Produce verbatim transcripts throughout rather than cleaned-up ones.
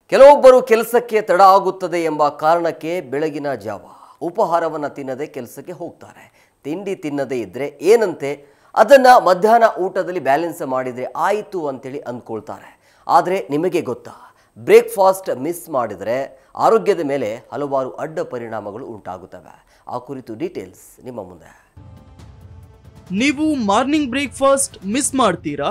ಕೆಲವೊಬ್ಬರು ಕೆಲಸಕ್ಕೆ ತಡ ಆಗುತ್ತದೆ ಎಂಬ ಕಾರಣಕ್ಕೆ ಬೆಳಗಿನ ಜಾವ ಉಪಹಾರವನ್ನು ತಿನ್ನದೆ ಕೆಲಸಕ್ಕೆ ಹೋಗ್ತಾರೆ. ತಿಂಡಿ ತಿನ್ನದೇ ಇದ್ದರೆ ಏನಂತೆ, ಅದನ್ನು ಮಧ್ಯಾಹ್ನ ಊಟದಲ್ಲಿ ಬ್ಯಾಲೆನ್ಸ್ ಮಾಡಿದರೆ ಆಯಿತು ಅಂತೇಳಿ ಅಂದ್ಕೊಳ್ತಾರೆ. ಆದರೆ ನಿಮಗೆ ಗೊತ್ತಾ, ಬ್ರೇಕ್ಫಾಸ್ಟ್ ಮಿಸ್ ಮಾಡಿದರೆ ಆರೋಗ್ಯದ ಮೇಲೆ ಹಲವಾರು ಅಡ್ಡ ಪರಿಣಾಮಗಳು ಉಂಟಾಗುತ್ತವೆ. ಆ ಕುರಿತು ಡೀಟೇಲ್ಸ್ ನಿಮ್ಮ ಮುಂದೆ. ನೀವು ಮಾರ್ನಿಂಗ್ ಬ್ರೇಕ್ಫಾಸ್ಟ್ ಮಿಸ್ ಮಾಡ್ತೀರಾ?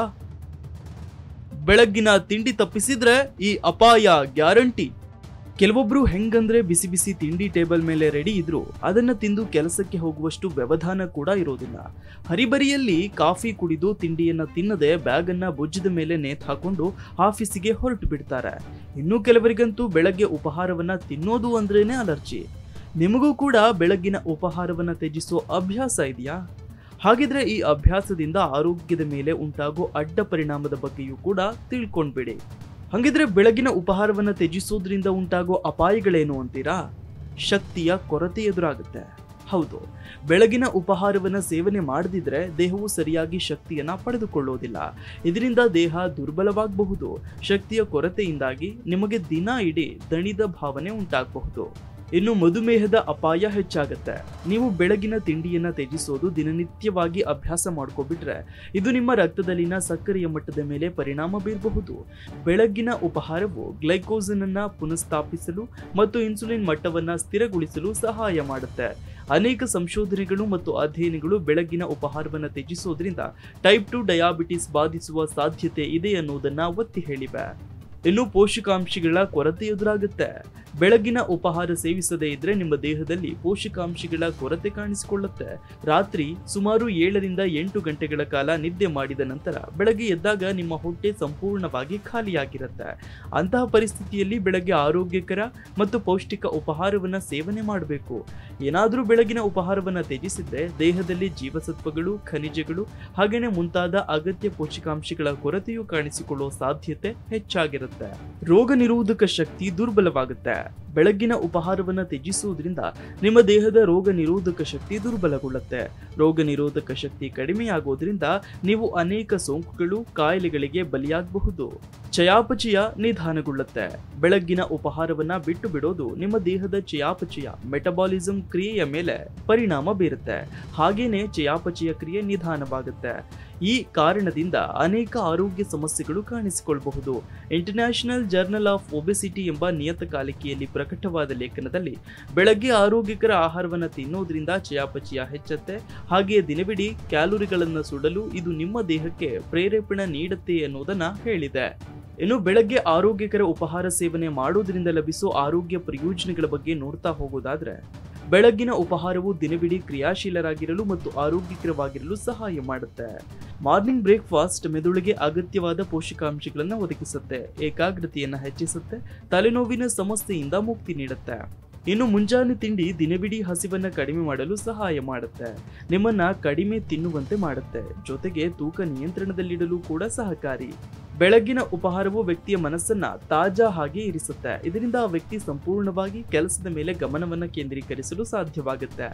ಬೆಳಗ್ಗಿನ ತಿಂಡಿ ತಪ್ಪಿಸಿದ್ರೆ ಈ ಅಪಾಯ ಗ್ಯಾರಂಟಿ. ಕೆಲವೊಬ್ರು ಹೆಂಗಂದ್ರೆ ಬಿಸಿ ಬಿಸಿ ತಿಂಡಿ ಟೇಬಲ್ ಮೇಲೆ ರೆಡಿ ಇದ್ರು ಅದನ್ನ ತಿಂದು ಕೆಲಸಕ್ಕೆ ಹೋಗುವಷ್ಟು ವ್ಯವಧಾನ ಕೂಡ ಇರೋದಿಲ್ಲ. ಹರಿಬರಿಯಲ್ಲಿ ಕಾಫಿ ಕುಡಿದು ತಿಂಡಿಯನ್ನ ತಿನ್ನದೆ ಬ್ಯಾಗ್ ಅನ್ನ ಭುಜದ ಮೇಲೆ ನೇತ್ ಹಾಕೊಂಡು ಆಫೀಸಿಗೆ ಹೊರಟು ಬಿಡ್ತಾರೆ. ಇನ್ನು ಕೆಲವರಿಗಂತೂ ಬೆಳಗ್ಗೆ ಉಪಹಾರವನ್ನ ತಿನ್ನೋದು ಅಂದ್ರೇನೆ ಅಲರ್ಜಿ. ನಿಮಗೂ ಕೂಡ ಬೆಳಗ್ಗಿನ ಉಪಹಾರವನ್ನ ತ್ಯಜಿಸೋ ಅಭ್ಯಾಸ ಇದೆಯಾ? ಹಾಗಿದ್ರೆ ಈ ಅಭ್ಯಾಸದಿಂದ ಆರೋಗ್ಯದ ಮೇಲೆ ಉಂಟಾಗೋ ಅಡ್ಡ ಪರಿಣಾಮದ ಬಗ್ಗೆಯೂ ಕೂಡ ತಿಳ್ಕೊಂಡ್ಬಿಡಿ. ಹಾಗಿದ್ರೆ ಬೆಳಗಿನ ಉಪಹಾರವನ್ನ ತ್ಯಜಿಸೋದ್ರಿಂದ ಉಂಟಾಗೋ ಅಪಾಯಗಳೇನು ಅಂತೀರಾ? ಶಕ್ತಿಯ ಕೊರತೆ ಎದುರಾಗುತ್ತೆ. ಹೌದು, ಬೆಳಗಿನ ಉಪಹಾರವನ್ನ ಸೇವನೆ ಮಾಡದಿದ್ರೆ ದೇಹವು ಸರಿಯಾಗಿ ಶಕ್ತಿಯನ್ನ ಪಡೆದುಕೊಳ್ಳೋದಿಲ್ಲ. ಇದರಿಂದ ದೇಹ ದುರ್ಬಲವಾಗಬಹುದು. ಶಕ್ತಿಯ ಕೊರತೆಯಿಂದಾಗಿ ನಿಮಗೆ ದಿನ ಇಡೀ ದಣಿದ ಭಾವನೆ ಉಂಟಾಗಬಹುದು. ಇನ್ನು ಮಧುಮೇಹದ ಅಪಾಯ ಹೆಚ್ಚಾಗುತ್ತೆ. ನೀವು ಬೆಳಗಿನ ತಿಂಡಿಯನ್ನ ತ್ಯಜಿಸೋದು ದಿನನಿತ್ಯವಾಗಿ ಅಭ್ಯಾಸ ಮಾಡ್ಕೊಬಿಟ್ರೆ ಇದು ನಿಮ್ಮ ರಕ್ತದಲ್ಲಿನ ಸಕ್ಕರೆಯ ಮಟ್ಟದ ಮೇಲೆ ಪರಿಣಾಮ ಬೀರಬಹುದು. ಬೆಳಗ್ಗಿನ ಉಪಹಾರವು ಗ್ಲೈಕೋಸನ್ ಅನ್ನ ಪುನಃಸ್ಥಾಪಿಸಲು ಮತ್ತು ಇನ್ಸುಲಿನ್ ಮಟ್ಟವನ್ನ ಸ್ಥಿರಗೊಳಿಸಲು ಸಹಾಯ ಮಾಡುತ್ತೆ. ಅನೇಕ ಸಂಶೋಧನೆಗಳು ಮತ್ತು ಅಧ್ಯಯನಗಳು ಬೆಳಗ್ಗಿನ ಉಪಹಾರವನ್ನು ತ್ಯಜಿಸೋದ್ರಿಂದ ಟೈಪ್ ಟು ಡಯಾಬಿಟಿಸ್ ಬಾಧಿಸುವ ಸಾಧ್ಯತೆ ಇದೆ ಅನ್ನೋದನ್ನ ಒತ್ತಿ ಹೇಳಿವೆ. ಇನ್ನು ಪೋಷಕಾಂಶಗಳ ಕೊರತೆ ಎದುರಾಗುತ್ತೆ. ಬೆಳಗಿನ ಉಪಹಾರ ಸೇವಿಸದೇ ಇದ್ರೆ ನಿಮ್ಮ ದೇಹದಲ್ಲಿ ಪೋಷಕಾಂಶಗಳ ಕೊರತೆ ಕಾಣಿಸಿಕೊಳ್ಳುತ್ತೆ. ರಾತ್ರಿ ಸುಮಾರು ಏಳರಿಂದ ಎಂಟು ಗಂಟೆಗಳ ಕಾಲ ನಿದ್ದೆ ಮಾಡಿದ ನಂತರ ಬೆಳಗ್ಗೆ ಎದ್ದಾಗ ನಿಮ್ಮ ಹೊಟ್ಟೆ ಸಂಪೂರ್ಣವಾಗಿ ಖಾಲಿಯಾಗಿರುತ್ತೆ. ಅಂತಹ ಪರಿಸ್ಥಿತಿಯಲ್ಲಿ ಬೆಳಗ್ಗೆ ಆರೋಗ್ಯಕರ ಮತ್ತು ಪೌಷ್ಟಿಕ ಉಪಹಾರವನ್ನ ಸೇವನೆ ಮಾಡಬೇಕು. ಏನಾದರೂ ಬೆಳಗಿನ ಉಪಹಾರವನ್ನ ತ್ಯಜಿಸಿದ್ರೆ ದೇಹದಲ್ಲಿ ಜೀವಸತ್ವಗಳು, ಖನಿಜಗಳು ಹಾಗೇನೆ ಮುಂತಾದ ಅಗತ್ಯ ಪೋಷಕಾಂಶಗಳ ಕೊರತೆಯು ಕಾಣಿಸಿಕೊಳ್ಳುವ ಸಾಧ್ಯತೆ ಹೆಚ್ಚಾಗಿರುತ್ತೆ. ರೋಗ ನಿರೋಧಕ ಶಕ್ತಿ ದುರ್ಬಲವಾಗುತ್ತೆ. ಬೆಳಗ್ಗಿನ ಉಪಹಾರವನ್ನ ತ್ಯಜಿಸುವುದರಿಂದ ನಿಮ್ಮ ದೇಹದ ರೋಗ ನಿರೋಧಕ ಶಕ್ತಿ ದುರ್ಬಲಗೊಳ್ಳುತ್ತೆ. ರೋಗ ನಿರೋಧಕ ಶಕ್ತಿ ಕಡಿಮೆಯಾಗೋದ್ರಿಂದ ನೀವು ಅನೇಕ ಸೋಂಕುಗಳು, ಕಾಯಿಲೆಗಳಿಗೆ ಬಲಿಯಾಗಬಹುದು. ಚಯಾಪಚಯ ನಿಧಾನಗೊಳ್ಳುತ್ತೆ. ಬೆಳಗ್ಗಿನ ಉಪಹಾರವನ್ನ ಬಿಟ್ಟು ಬಿಡೋದು ನಿಮ್ಮ ದೇಹದ ಚಯಾಪಚಯ ಮೆಟಬಾಲಿಸಂ ಕ್ರಿಯೆಯ ಮೇಲೆ ಪರಿಣಾಮ ಬೀರುತ್ತೆ. ಹಾಗೇನೆ ಚಯಾಪಚಯ ಕ್ರಿಯೆ ನಿಧಾನವಾಗುತ್ತೆ. ಈ ಕಾರಣದಿಂದ ಅನೇಕ ಆರೋಗ್ಯ ಸಮಸ್ಯೆಗಳು ಕಾಣಿಸಿಕೊಳ್ಳಬಹುದು. ಇಂಟರ್ನ್ಯಾಷನಲ್ ಜರ್ನಲ್ ಆಫ್ ಒಬೆಸಿಟಿ ಎಂಬ ನಿಯತಕಾಲಿಕೆಯಲ್ಲಿ ಪ್ರಕಟವಾದ ಲೇಖನದಲ್ಲಿ ಬೆಳಗ್ಗೆ ಆರೋಗ್ಯಕರ ಆಹಾರವನ್ನು ತಿನ್ನೋದ್ರಿಂದ ಚಯಾಪಚಯ ಹೆಚ್ಚುತ್ತೆ. ಹಾಗೆಯೇ ದಿನವಿಡೀ ಕ್ಯಾಲೋರಿಗಳನ್ನು ಸುಡಲು ಇದು ನಿಮ್ಮ ದೇಹಕ್ಕೆ ಪ್ರೇರೇಪಣೆ ನೀಡುತ್ತೆ ಅನ್ನೋದನ್ನ ಹೇಳಿದೆ. ಇನ್ನು ಬೆಳಗ್ಗೆ ಆರೋಗ್ಯಕರ ಉಪಹಾರ ಸೇವನೆ ಮಾಡೋದ್ರಿಂದ ಲಭಿಸೋ ಆರೋಗ್ಯ ಪ್ರಯೋಜನಗಳ ಬಗ್ಗೆ ನೋಡ್ತಾ ಹೋಗೋದಾದ್ರೆ, ಬೆಳಗ್ಗಿನ ಉಪಹಾರವು ದಿನವಿಡೀ ಕ್ರಿಯಾಶೀಲರಾಗಿರಲು ಮತ್ತು ಆರೋಗ್ಯಕರವಾಗಿರಲು ಸಹಾಯ ಮಾಡುತ್ತೆ. ಮಾರ್ನಿಂಗ್ ಬ್ರೇಕ್ಫಾಸ್ಟ್ ಮೆದುಳಿಗೆ ಅಗತ್ಯವಾದ ಪೋಷಕಾಂಶಗಳನ್ನು ಒದಗಿಸುತ್ತೆ, ಏಕಾಗ್ರತೆಯನ್ನು ಹೆಚ್ಚಿಸುತ್ತೆ, ತಲೆನೋವಿನ ಸಮಸ್ಯೆಯಿಂದ ಮುಕ್ತಿ ನೀಡುತ್ತೆ. ಇನ್ನು ಮುಂಜಾನೆ ತಿಂಡಿ ದಿನವಿಡೀ ಹಸಿವನ್ನ ಕಡಿಮೆ ಮಾಡಲು ಸಹಾಯ ಮಾಡುತ್ತೆ, ನಿಮ್ಮನ್ನ ಕಡಿಮೆ ತಿನ್ನುವಂತೆ ಮಾಡುತ್ತೆ, ಜೊತೆಗೆ ತೂಕ ನಿಯಂತ್ರಣದಲ್ಲಿಡಲು ಕೂಡ ಸಹಕಾರಿ. ಬೆಳಗ್ಗಿನ ಉಪಹಾರವು ವ್ಯಕ್ತಿಯ ಮನಸ್ಸನ್ನ ತಾಜಾ ಹಾಗೆ ಇರಿಸುತ್ತೆ. ಇದರಿಂದ ಆ ವ್ಯಕ್ತಿ ಸಂಪೂರ್ಣವಾಗಿ ಕೆಲಸದ ಮೇಲೆ ಗಮನವನ್ನ ಕೇಂದ್ರೀಕರಿಸಲು ಸಾಧ್ಯವಾಗುತ್ತೆ.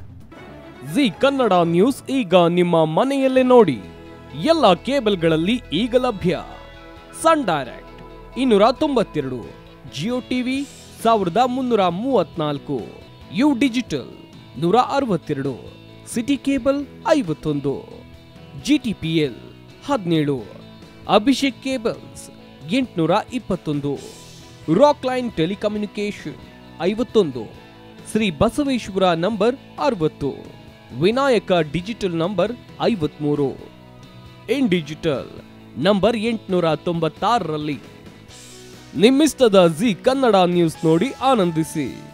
ಜಿ ಕನ್ನಡ ನ್ಯೂಸ್ ಈಗ ನಿಮ್ಮ ಮನೆಯಲ್ಲೇ ನೋಡಿ. ಎಲ್ಲ ಕೇಬಲ್ಗಳಲ್ಲಿ ಈಗ ಲಭ್ಯ. ಸನ್ ಡೈರೆಕ್ಟ್ ಇನ್ನೂರ ತೊಂಬತ್ತೆರಡು, ಜಿಯೋ ಟಿವಿ ಸಾವಿರದ ಮುನ್ನೂರ ಮೂವತ್ನಾಲ್ಕು, ಯು ಡಿಜಿಟಲ್ ನೂರ ಅರವತ್ತೆರಡು, ಸಿಟಿ ಕೇಬಲ್ ಐವತ್ತೊಂದು, ಜಿಟಿಪಿಎಲ್ ಹದಿನೇಳು, ಅಭಿಷೇಕ್ ಕೇಬಲ್ಸ್ ಎಂಟುನೂರ ಇಪ್ಪತ್ತೊಂದು, ರಾಕ್ ಲೈನ್ ಟೆಲಿಕಮ್ಯುನಿಕೇಶನ್ ಐವತ್ತೊಂದು, ಶ್ರೀ ಬಸವೇಶ್ವರ ನಂಬರ್ ಅರವತ್ತು, ವಿನಾಯಕ ಡಿಜಿಟಲ್ ನಂಬರ್ ಐವತ್ಮೂರು, ಇನ್ ಡಿಜಿಟಲ್ ನಂಬರ್ ಎಂಟುನೂರ ತೊಂಬತ್ತಾರರಲ್ಲಿ. ನಿಮ್ಮಿಸ್ತದ ಜಿ ಕನ್ನಡ ನ್ಯೂಸ್ ನೋಡಿ ಆನಂದಿಸಿ.